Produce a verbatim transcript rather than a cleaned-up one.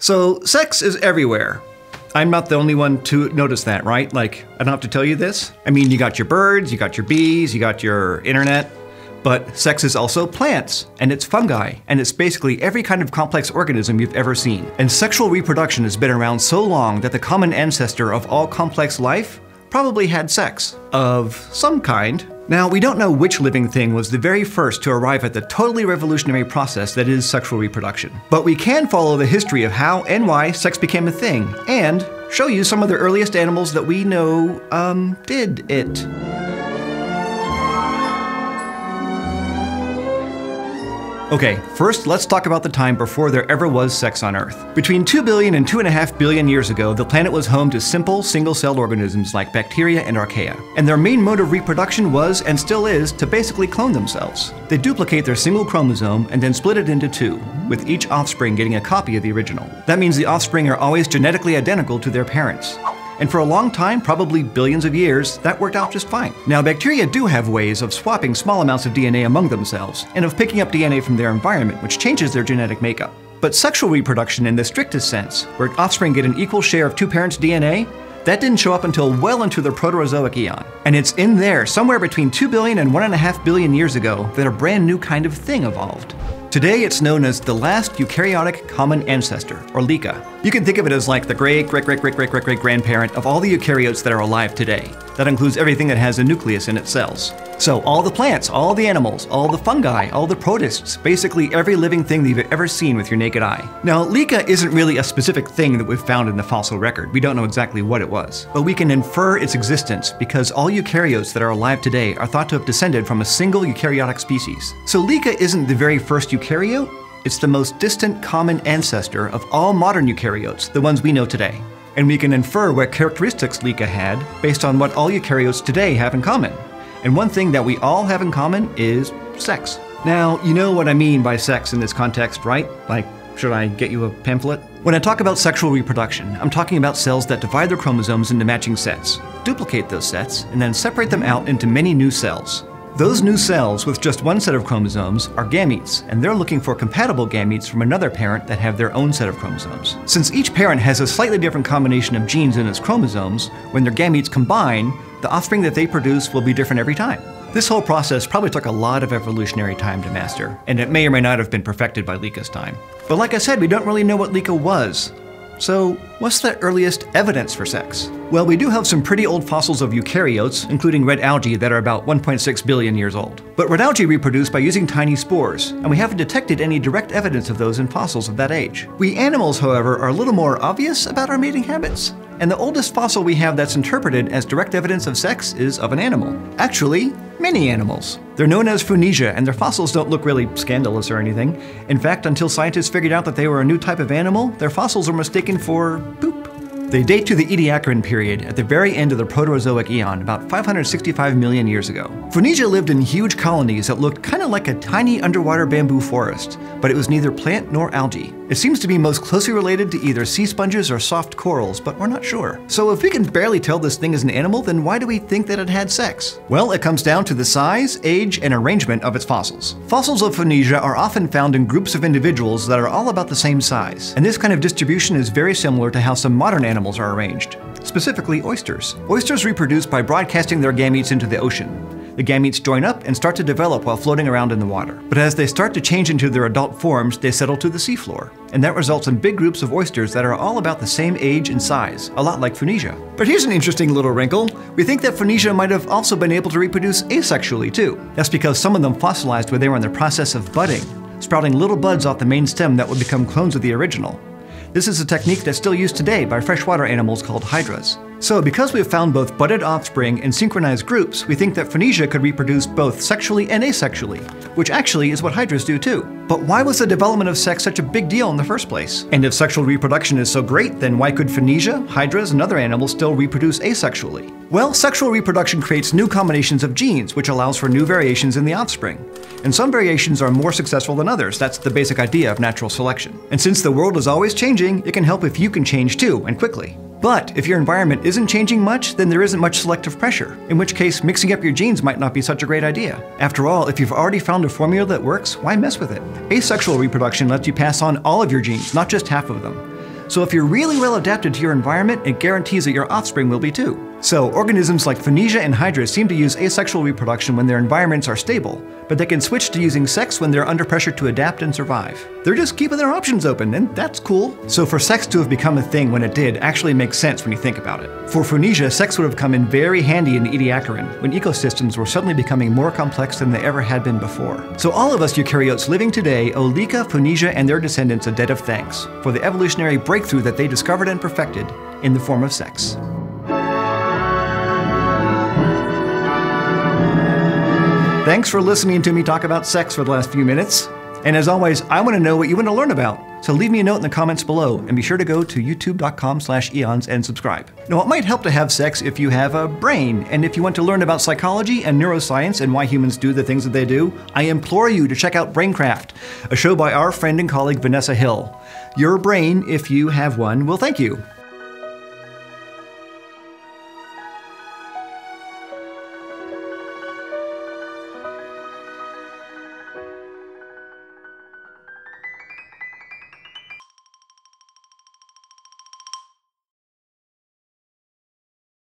So sex is everywhere. I'm not the only one to notice that, right? Like, I don't have to tell you this. I mean, you got your birds, you got your bees, you got your internet, but sex is also plants, and it's fungi, and it's basically every kind of complex organism you've ever seen. And sexual reproduction has been around so long that the common ancestor of all complex life probably had sex of some kind. Now, we don't know which living thing was the very first to arrive at the totally revolutionary process that is sexual reproduction. But we can follow the history of how and why sex became a thing, and show you some of the earliest animals that we know, um, did it. Okay, first let's talk about the time before there ever was sex on Earth. Between two billion and two and a half billion years ago, the planet was home to simple, single-celled organisms like bacteria and archaea. And their main mode of reproduction was, and still is, to basically clone themselves. They duplicate their single chromosome and then split it into two, with each offspring getting a copy of the original. That means the offspring are always genetically identical to their parents. And for a long time, probably billions of years, that worked out just fine. Now, bacteria do have ways of swapping small amounts of D N A among themselves, and of picking up D N A from their environment, which changes their genetic makeup. But sexual reproduction in the strictest sense, where offspring get an equal share of two parents' D N A, that didn't show up until well into the Proterozoic Eon. And it's in there, somewhere between two billion and one and a half billion years ago, that a brand new kind of thing evolved. Today, it's known as the last eukaryotic common ancestor, or LICA. You can think of it as like the great, great, great, great, great, great, great grandparent of all the eukaryotes that are alive today. That includes everything that has a nucleus in its cells. So all the plants, all the animals, all the fungi, all the protists, basically every living thing that you've ever seen with your naked eye. Now, LICA isn't really a specific thing that we've found in the fossil record. We don't know exactly what it was. But we can infer its existence because all eukaryotes that are alive today are thought to have descended from a single eukaryotic species. So LICA isn't the very first eukaryote, it's the most distant common ancestor of all modern eukaryotes, the ones we know today. And we can infer what characteristics LICA had based on what all eukaryotes today have in common. And one thing that we all have in common is sex. Now, you know what I mean by sex in this context, right? Like, should I get you a pamphlet? When I talk about sexual reproduction, I'm talking about cells that divide their chromosomes into matching sets, duplicate those sets, and then separate them out into many new cells. Those new cells with just one set of chromosomes are gametes, and they're looking for compatible gametes from another parent that have their own set of chromosomes. Since each parent has a slightly different combination of genes in its chromosomes, when their gametes combine, the offspring that they produce will be different every time. This whole process probably took a lot of evolutionary time to master, and it may or may not have been perfected by LICA's time. But like I said, we don't really know what LICA was. So, what's the earliest evidence for sex? Well, we do have some pretty old fossils of eukaryotes, including red algae that are about one point six billion years old. But red algae reproduce by using tiny spores, and we haven't detected any direct evidence of those in fossils of that age. We animals, however, are a little more obvious about our mating habits. And the oldest fossil we have that's interpreted as direct evidence of sex is of an animal. Actually, many animals. They're known as Phoenicia, and their fossils don't look really scandalous or anything. In fact, until scientists figured out that they were a new type of animal, their fossils were mistaken for poop. They date to the Ediacaran period at the very end of the Proterozoic Eon, about five hundred sixty-five million years ago. Phoenicia lived in huge colonies that looked kind of like a tiny underwater bamboo forest, but it was neither plant nor algae. It seems to be most closely related to either sea sponges or soft corals, but we're not sure. So if we can barely tell this thing is an animal, then why do we think that it had sex? Well, it comes down to the size, age, and arrangement of its fossils. Fossils of Phoenicia are often found in groups of individuals that are all about the same size. And this kind of distribution is very similar to how some modern animals are arranged, specifically oysters. Oysters reproduce by broadcasting their gametes into the ocean. The gametes join up and start to develop while floating around in the water. But as they start to change into their adult forms, they settle to the seafloor. And that results in big groups of oysters that are all about the same age and size, a lot like Phoenicia. But here's an interesting little wrinkle. We think that Phoenicia might have also been able to reproduce asexually too. That's because some of them fossilized when they were in the process of budding, sprouting little buds off the main stem that would become clones of the original. This is a technique that's still used today by freshwater animals called hydras. So because we've found both budded offspring in synchronized groups, we think that Phoenicia could reproduce both sexually and asexually, which actually is what hydras do too. But why was the development of sex such a big deal in the first place? And if sexual reproduction is so great, then why could Phoenicia, hydras, and other animals still reproduce asexually? Well, sexual reproduction creates new combinations of genes, which allows for new variations in the offspring. And some variations are more successful than others. That's the basic idea of natural selection. And since the world is always changing, it can help if you can change too, and quickly. But if your environment isn't changing much, then there isn't much selective pressure, in which case mixing up your genes might not be such a great idea. After all, if you've already found a formula that works, why mess with it? Asexual reproduction lets you pass on all of your genes, not just half of them. So if you're really well adapted to your environment, it guarantees that your offspring will be too. So organisms like Phoenicia and Hydra seem to use asexual reproduction when their environments are stable, but they can switch to using sex when they're under pressure to adapt and survive. They're just keeping their options open, and that's cool. So for sex to have become a thing when it did actually makes sense when you think about it. For Phoenicia, sex would have come in very handy in the Ediacaran, when ecosystems were suddenly becoming more complex than they ever had been before. So all of us eukaryotes living today owe Lika, Phoenicia, and their descendants a debt of thanks for the evolutionary breakthrough that they discovered and perfected in the form of sex. Thanks for listening to me talk about sex for the last few minutes. And as always, I want to know what you want to learn about. So leave me a note in the comments below, and be sure to go to youtube dot com slash eons and subscribe. Now, it might help to have sex if you have a brain, and if you want to learn about psychology and neuroscience and why humans do the things that they do, I implore you to check out Braincraft, a show by our friend and colleague Vanessa Hill. Your brain, if you have one, will thank you.